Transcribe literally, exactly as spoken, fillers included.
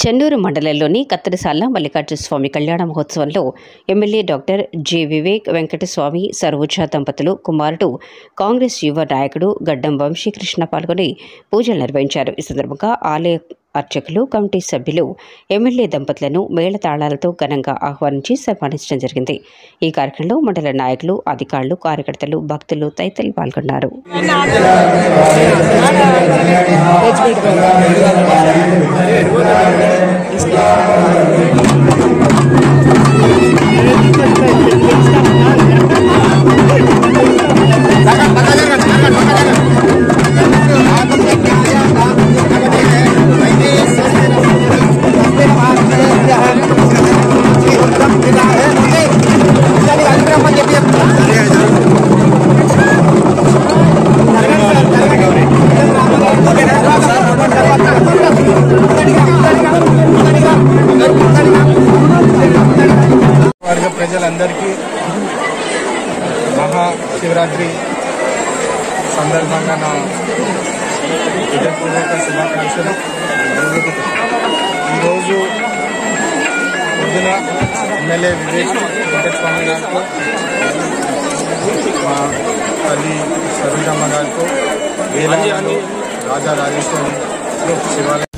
చెన్నూరు మండలంలోని కత్తెరసాల మల్లికార్జున స్వామి కళ్యాణ మహోత్సవంలో MLA doctor J Vivek Venkataswamy సర్వోజ దంపతులు కుమారుడు కాంగ్రెస్ యువ నాయకుడు గడ్డం వంశీకృష్ణ పాల్గొని పూజలు నిర్వహించారు. ఈ సందర్భంగా ఆలయ అర్చకులు, కమిటీ సభ్యులు ఎమ్మెల్యే దంపతులను మేళతాళాలతో ఘనంగా ఆహ్వానించి సన్మానించడం జరిగింది. ఈ కార్యక్రమంలో మండల నాయకులు, అధికారులు, కార్యకర్తలు, భక్తులు తదితరులు పాల్గొన్నారు. వర్గ ప్రజలందరికీ మహాశివరాత్రి సందర్భంగా నా హృదయపూర్వక శుభాకాంక్షలు. ఈరోజు పొద్దున ఎమ్మెల్యే వివేక్ వెంకటస్వామి గారితో, మా తల్లి సరోజమ్మ గారితో వేలాలో రాజా రాజేశ్వరి శివాలయం